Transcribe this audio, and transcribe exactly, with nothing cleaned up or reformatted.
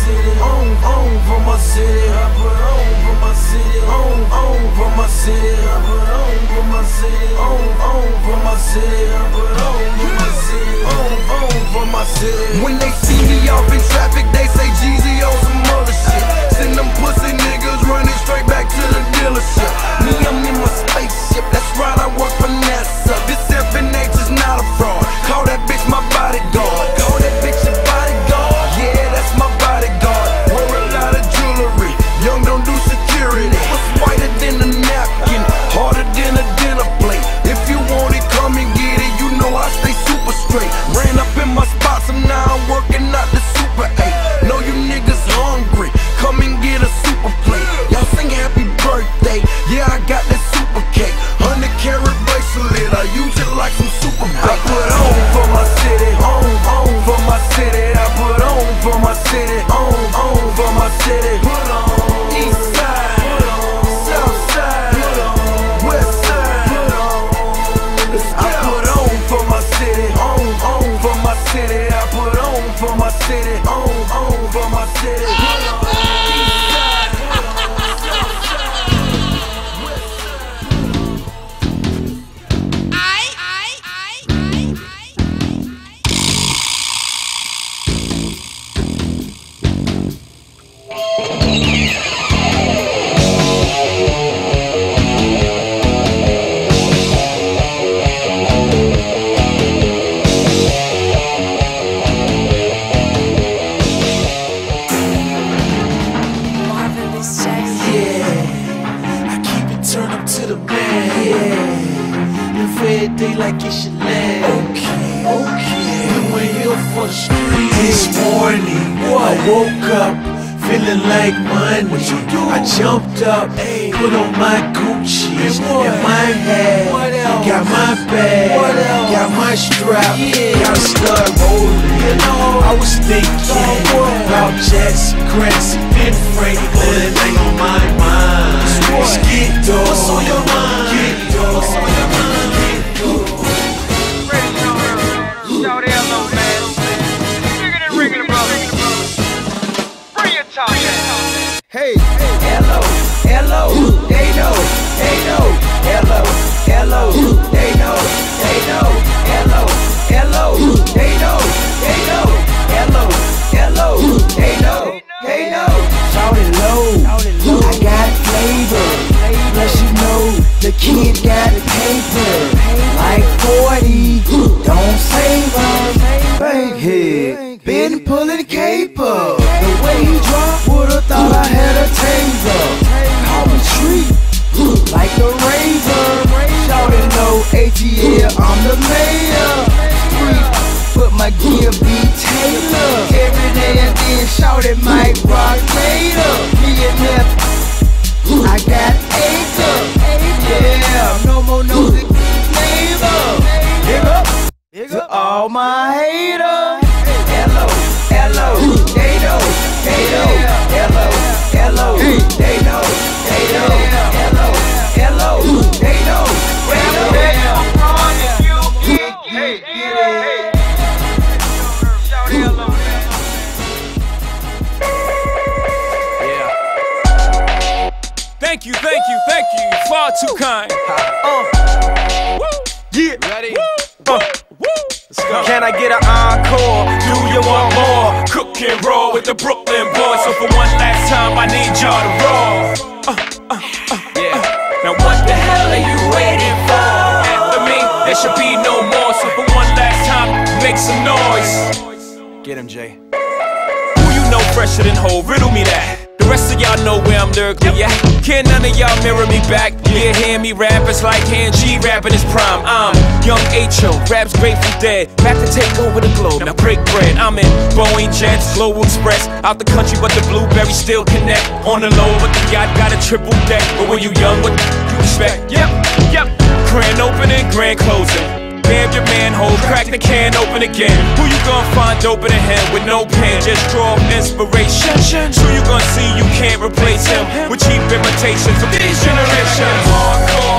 city, on, on for my city. I put on for my city, on, on for my city. I put on for my city, on, on for my city. I put on for my city, on, on for my city. When they see me off in traffic, they say Jeezy on some other shit. Send them pussy niggas running straight back to the dealership. Me, I'm in my spaceship, that's right, I work for NASA. This seven H is not a fraud. Call that bitch my bodyguard. Call that bitch your bodyguard. Yeah, that's my bodyguard. Wear a lot of jewelry. Young don't do security. What's whiter than a napkin? Harder than a dinner plate. If you want it, come and get it. You know I stay super straight. Ran up in my spots and now I'm working out the Super eight. Know you niggas hungry. Come and get a super plate. Y'all sing happy birthday. Yeah, I got that super cake. Hundred carat bracelet. I use it like some super bait. I put on for my city. On, on for my city. I put on for my city. On, on for my city. Put on. East side. Put on. South side. Put on. West side. Put on. Let's go. I put on for my city. On, on for my city. I put on for my city. On, on for my city. Put on. Like it's your leg. Okay, okay. We went here for the street. This morning, what? I woke up feeling like money. What you do? I jumped up, ay, put on my Gucci and, and my hat. What else? Got my bag. What else? Got my strap. Yeah. Gotta start rolling. You know, I was thinking about Jackson, Grants, Ben Franklin. Ain't on my mind. Let's get dope. What's on your mind? Get dope. What's on your mind? Hey, hello, hello, they know, they know, hello, hello, they know, they know, hello, hello, they know, they know, hello, hello, they know, they know. Shout it low, I got flavor, plus you know the kid got paper, like forty, don't save us, bankhead, been pulling caper. The way he dropped, would've thought I had a taser. Call me treat, like a razor. Shout it low, A T L, I'm the mayor. Street, but my gear be Taylor. Every day and then shout it Mike Rock later. Me and Nip, I got acre. Yeah, no more nosy neighbor. Big up, big up to all my haters. Hello, hello, they know, they know, hello, hello, they know, they know, hello, hello, they know, they know. Hey, hey, shout hello. Yeah. Thank you, thank you, thank you. Far too kind. Uh. Woo. Yeah. Ready? Woo. Uh. Woo. Can I get an encore? Do you want more? Cook and roll with the Brooklyn boys. So for one last time, I need y'all to roll. Uh, uh, uh, yeah. Uh. Now what the hell are you waiting for? After me, there should be no more. So for one last time, make some noise. Get him, Jay. Who you know fresher than Ho? Riddle me that. The rest of y'all know where I'm lyrically at. Can't none of y'all mirror me back. Yeah, hear me rap, it's like hand G rapping his prime. I'm young H O, raps Grateful Dead, back to take over the globe. Now break bread. I'm in Boeing Jets, Global Express, out the country, but the blueberries still connect. On the low, but the yacht got a triple deck. But when you young, what you expect? Yep, yep. Grand opening, grand closing. Bam your manhole, crack the can open again. Who you gonna find open in him with no pen? Just draw inspiration. Who you gonna see you can't replace him with cheap imitations of these generations. Hardcore.